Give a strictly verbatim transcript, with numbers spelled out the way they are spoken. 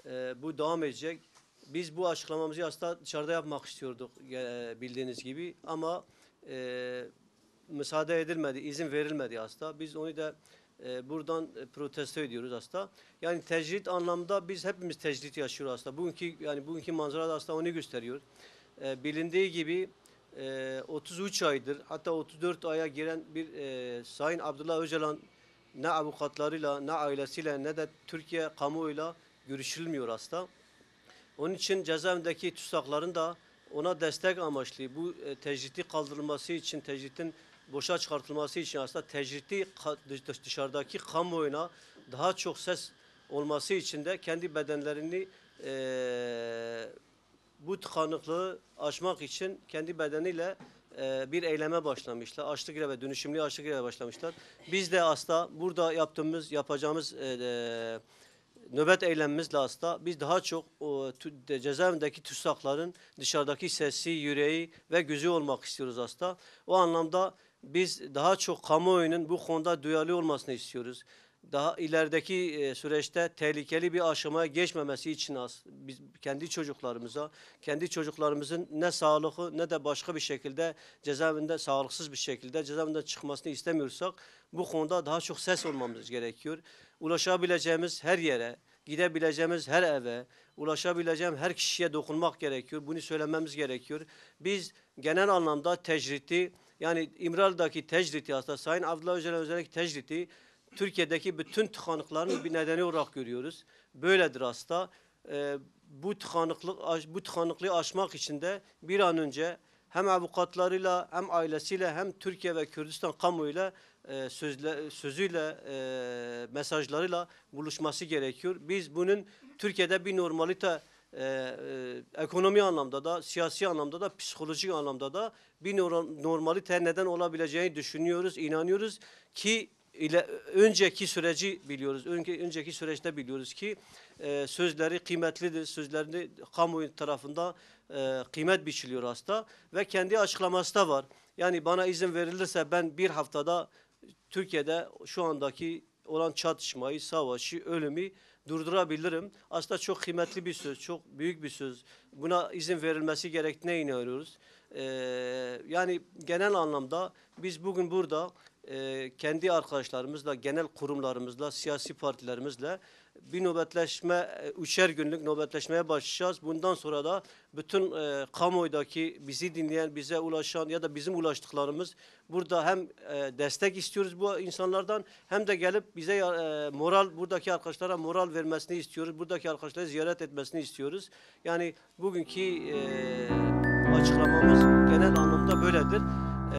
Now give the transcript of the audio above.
E, bu devam edecek. Biz bu açıklamamızı aslında dışarıda yapmak istiyorduk e, bildiğiniz gibi ama e, müsaade edilmedi, izin verilmedi aslında. Biz onu da e, buradan e, protesto ediyoruz aslında. Yani tecrit anlamda biz hepimiz tecrit yaşıyoruz aslında. Bugünkü yani bugünkü manzara da aslında onu gösteriyor. E, bilindiği gibi e, otuz üç aydır hatta otuz dört aya giren bir e, Sayın Abdullah Öcalan ne avukatlarıyla ne ailesiyle ne de Türkiye kamuoyuyla görüşülmüyor aslında. Onun için cezaevindeki tutsakların da ona destek amaçlı bu e, tecriti kaldırılması için, tecritin boşa çıkartılması için aslında tecriti dışarıdaki kamuoyuna daha çok ses olması için de kendi bedenlerini e, bu tıkanıklığı aşmak için kendi bedeniyle e, bir eyleme başlamışlar. Açlık greve, dönüşümlü açlık greve başlamışlar. Biz de aslında burada yaptığımız, yapacağımız e, e, nöbet eylemimizle aslında biz daha çok o, cezaevindeki tutsakların dışarıdaki sesi, yüreği ve gözü olmak istiyoruz aslında. O anlamda biz daha çok kamuoyunun bu konuda duyarlı olmasını istiyoruz. Daha ilerideki e, süreçte tehlikeli bir aşamaya geçmemesi için az, biz kendi çocuklarımıza, kendi çocuklarımızın ne sağlıklı ne de başka bir şekilde cezaevinde sağlıksız bir şekilde cezaevinden çıkmasını istemiyorsak bu konuda daha çok ses olmamız gerekiyor. Ulaşabileceğimiz her yere, gidebileceğimiz her eve, ulaşabileceğim her kişiye dokunmak gerekiyor. Bunu söylememiz gerekiyor. Biz genel anlamda tecriti, yani İmralı'daki tecriti aslında Sayın Abdullah Öcalan özellikle tecriti Türkiye'deki bütün tıkanıkların bir nedeni olarak görüyoruz. Böyledir aslında. Ee, bu tıkanıklık, bu tıkanıklığı aşmak için de bir an önce hem avukatlarıyla hem ailesiyle hem Türkiye ve Kürdistan kamuoyuyla e, sözle, sözüyle e, mesajlarıyla buluşması gerekiyor. Biz bunun Türkiye'de bir normalite e, e, ekonomi anlamda da siyasi anlamda da psikolojik anlamda da bir normalite neden olabileceğini düşünüyoruz, inanıyoruz ki ile önceki süreci biliyoruz. Önce, önceki süreçte biliyoruz ki e, sözleri kıymetlidir. Sözlerini kamuoyu tarafından e, kıymet biçiliyor aslında ve kendi açıklaması da var. Yani bana izin verilirse ben bir haftada Türkiye'de şu andaki olan çatışmayı, savaşı, ölümü durdurabilirim. Aslında çok kıymetli bir söz, çok büyük bir söz. Buna izin verilmesi gerektiğine inanıyoruz. Ee, yani genel anlamda biz bugün burada e, kendi arkadaşlarımızla, genel kurumlarımızla, siyasi partilerimizle bir nöbetleşme, üçer günlük nöbetleşmeye başlayacağız. Bundan sonra da bütün e, kamuoyudaki bizi dinleyen, bize ulaşan ya da bizim ulaştıklarımız burada hem e, destek istiyoruz bu insanlardan hem de gelip bize e, moral, buradaki arkadaşlara moral vermesini istiyoruz. Buradaki arkadaşları ziyaret etmesini istiyoruz. Yani bugünkü e, açıklamamız genel anlamda böyledir.